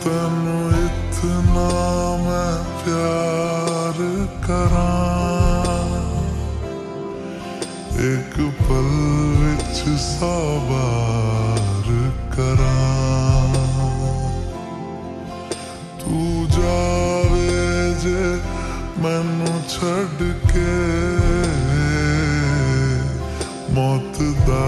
तेनू इतना मैं प्यार करां, एक पल विच 100 बार करां। तू जावे जे मैनू छड़ के, मौत दा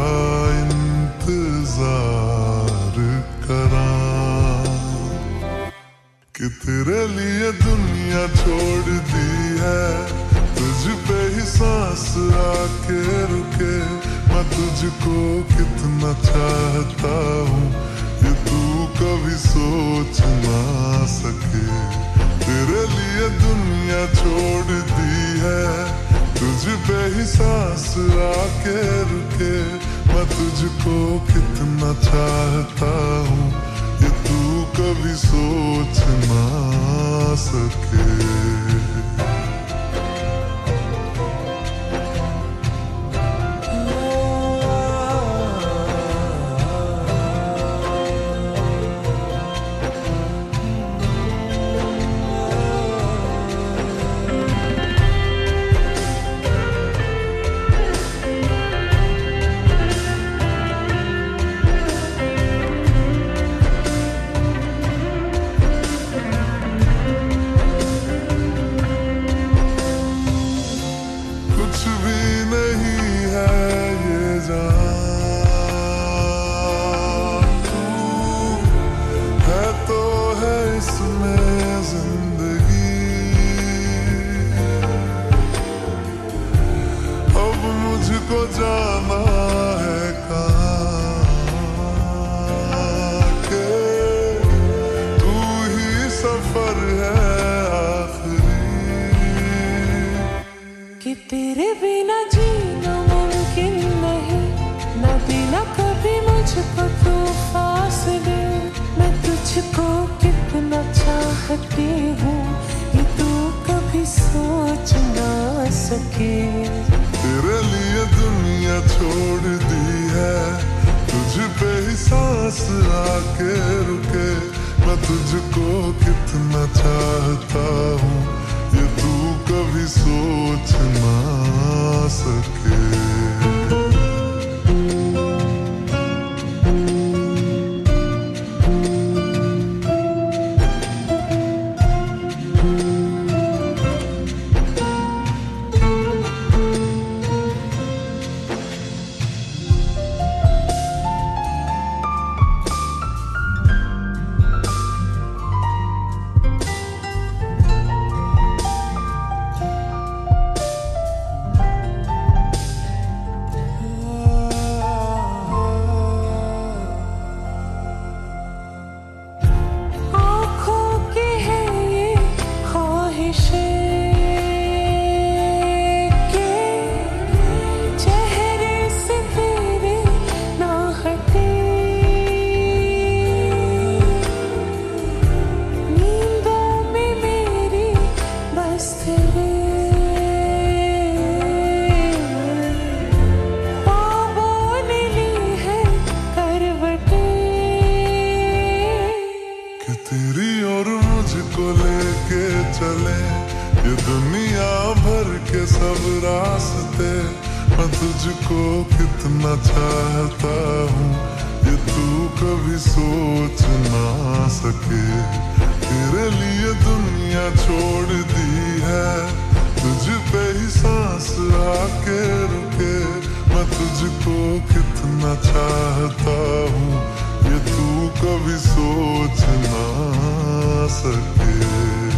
इंतजार करां। कि तेरे लिए दुनिया छोड़ दी है, तुझ पे ही सांस आके रुके। मैं तुझको कितना चाहता हूँ ये तू कभी सोच ना सके। तेरे लिए दुनिया छोड़ दी है, तुझ पे ही सांस आके रुके। मैं तुझको कितना चाहता हूँ ये तू कभी सोच ना सके। कुछ भी नहीं है ये जान, तू है तो है इसमें जिंदगी। अब मुझको जाना है कहाँ के, तू ही सफर है कि तेरे बिना जीना मुमकिन नहीं, ना देना कभी मुझको तू फासले। मैं तुझको कितना चाहती हूँ ये तू कभी सोच ना सके। तेरे लिए दुनिया छोड़ दी है, तुझ पे ही सांस आके रुके। मैं तुझको कितना चाहता हूँ ये तू कभी सोच ना सके। तेरी और मुझको लेके चले ये दुनिया भर के सब रास्ते। मैं तुझको कितना चाहता हूँ ये तू कभी सोच ना सके। तेरे लिए दुनिया छोड़ दी है, तुझ पे ही सांस आके रुके। मैं तुझको कितना चाहता हूँ ये तू कभी सोच ना सके।